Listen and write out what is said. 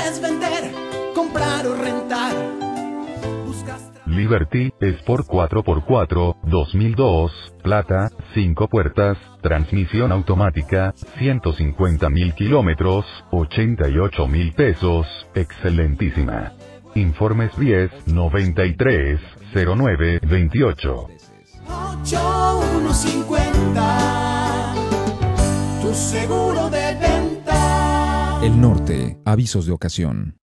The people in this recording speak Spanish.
quieres vender, comprar o rentar. Liberty Sport 4x4, 2002, plata, 5 puertas, transmisión automática, 150.000 kilómetros, 88.000 pesos, excelentísima. Informes 1093 09 28. 8150, tu seguro de venta. El Norte, avisos de ocasión.